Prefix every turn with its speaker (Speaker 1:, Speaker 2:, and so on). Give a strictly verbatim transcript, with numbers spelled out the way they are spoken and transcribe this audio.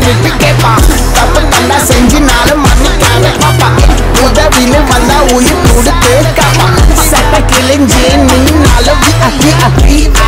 Speaker 1: திருப்பி கேட்பான். தப்பு தண்டா செஞ்சினாலும் மன்னிக்காத பாப்பா. உதவின்னு வந்தா உயிர் கொடுத்து காப்பா. சட்ட கிழிஞ்சி நீ நாளும் அக்கி அக்கி